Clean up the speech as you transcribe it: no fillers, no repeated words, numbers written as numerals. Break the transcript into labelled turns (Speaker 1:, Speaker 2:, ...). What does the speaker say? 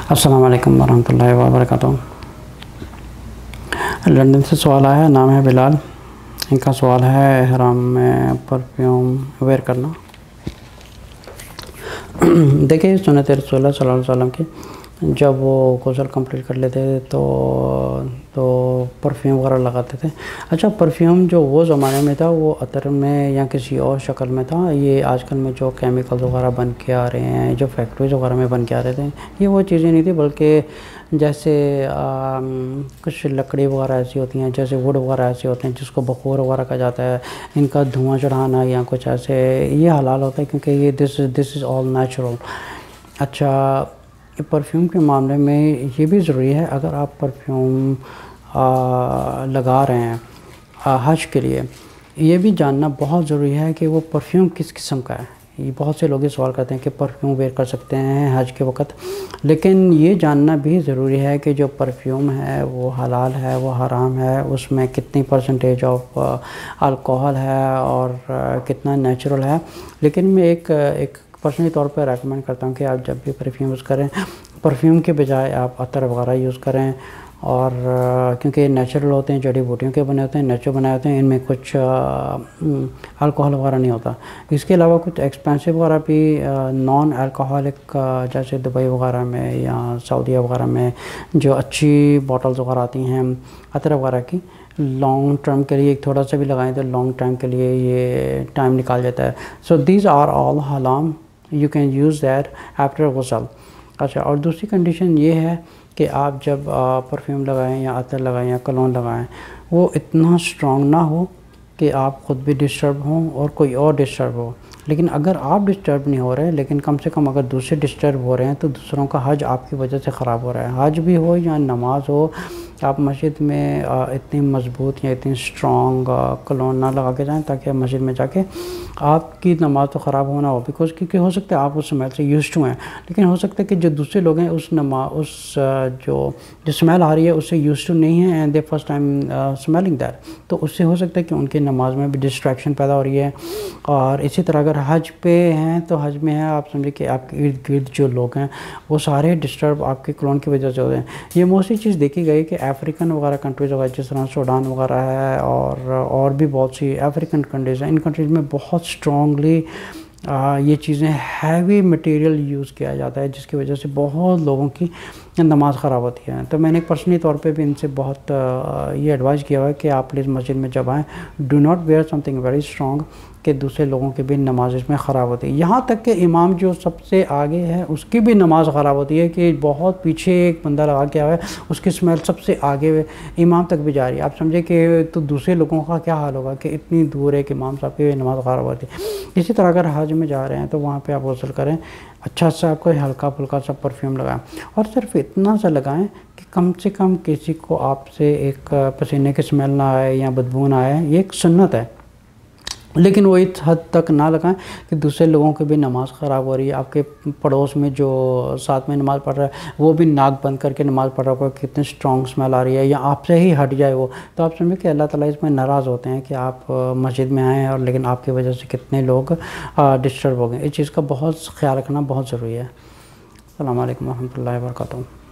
Speaker 1: السلام علیکم ورحمۃ اللہ وبرکاتہ۔ لندن سے سوال آیا ہے، نام ہے بلال۔ ان کا سوال ہے احرام میں پرفیوم ویئر کرنا۔ دیکھیے سنت رسول اللہ صلی اللہ علیہ وسلم کی، جب وہ غسل کمپلیٹ کر لیتے تو پرفیوم وغیرہ لگاتے تھے۔ اچھا، پرفیوم جو وہ زمانے میں تھا وہ عطر میں یا کسی اور شکل میں تھا۔ یہ آج کل میں جو کیمیکلز وغیرہ بن کے آ رہے ہیں، جو فیکٹریز وغیرہ میں بن کے آ رہے تھے، یہ وہ چیزیں نہیں تھی، بلکہ جیسے کچھ لکڑی وغیرہ ایسی ہوتی ہیں، جیسے ووڈ وغیرہ ایسے ہوتے ہیں جس کو بخور وغیرہ کہا جاتا ہے، ان کا دھواں چڑھانا یا کچھ ایسے، یہ حلال ہوتا ہے کیونکہ یہ دس از آل نیچرل۔ اچھا، پرفیوم کے معاملے میں یہ بھی ضروری ہے، اگر آپ پرفیوم لگا رہے ہیں حج کے لیے، یہ بھی جاننا بہت ضروری ہے کہ وہ پرفیوم کس قسم کا ہے۔ یہ بہت سے لوگ یہ سوال کرتے ہیں کہ پرفیوم ویئر کر سکتے ہیں حج کے وقت، لیکن یہ جاننا بھی ضروری ہے کہ جو پرفیوم ہے وہ حلال ہے، وہ حرام ہے، اس میں کتنی پرسنٹیج آف الکوہل ہے اور کتنا نیچرل ہے۔ لیکن میں ایک پرسنلی طور پہ ریکمینڈ کرتا ہوں کہ آپ جب بھی پرفیوم یوز کریں، پرفیوم کے بجائے آپ عطر وغیرہ یوز کریں، اور کیونکہ یہ نیچرل ہوتے ہیں، جڑی بوٹیوں کے بنے ہوتے ہیں، نیچرل بنائے ہوتے ہیں، ان میں کچھ الکوہل وغیرہ نہیں ہوتا۔ اس کے علاوہ کچھ ایکسپینسو وغیرہ بھی نان الکوہولک، جیسے دبئی وغیرہ میں یا سعودیہ وغیرہ میں جو اچھی بوٹلز وغیرہ آتی ہیں عطر وغیرہ کی، لانگ ٹرم کے لیے ایک تھوڑا سا بھی لگائیں تو لانگ ٹائم کے لیے یہ ٹائم نکال جاتا ہے۔ سو دیز آر آل حلال، you can use that after غسل۔ اچھا، اور دوسری کنڈیشن یہ ہے کہ آپ جب پرفیوم لگائیں یا عطر لگائیں یا کلون لگائیں، وہ اتنا اسٹرانگ نہ ہو کہ آپ خود بھی ڈسٹرب ہوں اور کوئی اور ڈسٹرب ہو۔ لیکن اگر آپ ڈسٹرب نہیں ہو رہے، لیکن کم سے کم اگر دوسرے ڈسٹرب ہو رہے ہیں تو دوسروں کا حج آپ کی وجہ سے خراب ہو رہا ہے۔ حج بھی ہو یا نماز ہو، آپ مسجد میں اتنی مضبوط یا اتنی اسٹرانگ کلون نہ لگا کے جائیں تاکہ مسجد میں جا کے آپ کی نماز تو خراب ہونا ہو، بیکاز کیونکہ ہو سکتا ہے آپ اس اسمیل سے یوزڈ ٹو ہیں، لیکن ہو سکتا ہے کہ جو دوسرے لوگ ہیں اس جو اسمیل آ رہی ہے اس سے یوزڈ ٹو نہیں ہیں، and they first time smelling that, تو اس سے ہو سکتا ہے کہ ان کی نماز میں بھی ڈسٹریکشن پیدا ہو رہی ہے۔ اور اسی طرح اگر حج پہ ہیں تو حج میں ہے، آپ سمجھے کہ آپ کے ارد گرد جو لوگ ہیں وہ سارے ڈسٹرب آپ کے کلون کی وجہ سے ہوتے ہیں۔ یہ موسٹلی چیز دیکھی گئی کہ افریقن وغیرہ کنٹریز وغیرہ جس طرح سوڈان وغیرہ ہے اور بھی بہت سی افریقن کنٹریز ہیں، ان کنٹریز میں بہت اسٹرانگلی یہ چیزیں ہیوی مٹیریل یوز کیا جاتا ہے، جس کی وجہ سے بہت لوگوں کی نماز خراب ہوتی ہے۔ تو میں نے پرسنلی طور پہ بھی ان سے بہت یہ ایڈوائز کیا ہوا ہے کہ آپ پلیز مسجد میں جب آئیں، do not wear something very strong, کہ دوسرے لوگوں کی بھی نماز اس میں خراب ہوتی ہے۔ یہاں تک کہ امام جو سب سے آگے ہے اس کی بھی نماز خراب ہوتی ہے، کہ بہت پیچھے ایک بندہ لگا کے آیا ہے، اس کی اسمیل سب سے آگے امام تک بھی جا رہی ہے۔ آپ سمجھے کہ تو دوسرے لوگوں کا کیا حال ہوگا کہ اتنی دور ہے کہ امام صاحب کی نماز خراب ہوتی ہے۔ اسی طرح اگر حج میں جا رہے ہیں تو وہاں پہ آپ غسل کریں، اچھا سا آپ کو ہلکا پھلکا سا پرفیوم لگائیں، اور صرف اتنا سا لگائیں کہ کم سے کم کسی کو آپ سے ایک پسینے کی اسمیل نہ آئے یا بدبو نہ آئے۔ یہ ایک سنت ہے، لیکن وہ اس حد تک نہ لگائیں کہ دوسرے لوگوں کی بھی نماز خراب ہو رہی ہے۔ آپ کے پڑوس میں جو ساتھ میں نماز پڑھ رہا ہے وہ بھی ناک بند کر کے نماز پڑھ رہا ہوگا، کتنی اسٹرانگ اسمیل آ رہی ہے، یا آپ سے ہی ہٹ جائے وہ، تو آپ سمجھیں کہ اللہ تعالیٰ اس میں ناراض ہوتے ہیں کہ آپ مسجد میں آئے ہیں اور لیکن آپ کی وجہ سے کتنے لوگ ڈسٹرب ہو گئے۔ اس چیز کا بہت خیال رکھنا بہت ضروری ہے۔ السلام علیکم ورحمۃ اللہ وبرکاتہ۔